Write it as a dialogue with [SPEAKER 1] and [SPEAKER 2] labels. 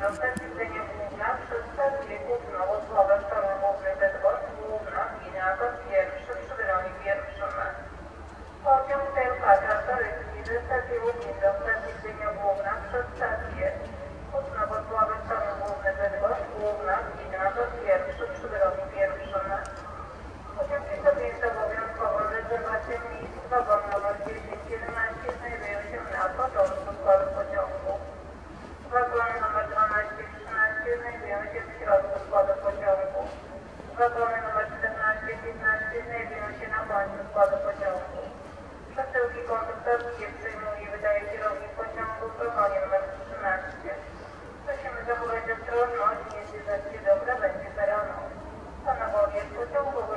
[SPEAKER 1] do stacji Gdynia Główna przez stację Główną Włocławek Toruń Główny Bydgoszcz Główna linia Agor pierwszy przy wyronie pierwszym. Pociąg TLK Czartoryski ze stacji Łubin do stacji Gdynia Główna przez stację Główna Włocławek Toruń Główny Bydgoszcz Główna linia Agor pierwszy przy wyronie pierwszym. Pociąg jest objęty obowiązkową rezerwacją miejsc. Wagon numer 1011 znajduje się na początku składu pociągu. Wagony numer 12 i 13 znajdują się w środku składu pociągu. Wagony numer 14 i 15 znajdują się na końcu składu pociągu. Przesyłki konduktorskie przyjmuje i wydaje kierownik pociągu w wagonie numer 13. Prosimy zachować ostrożność, jeśli za chwilę do krawędzi peronu. Panowie w pociągu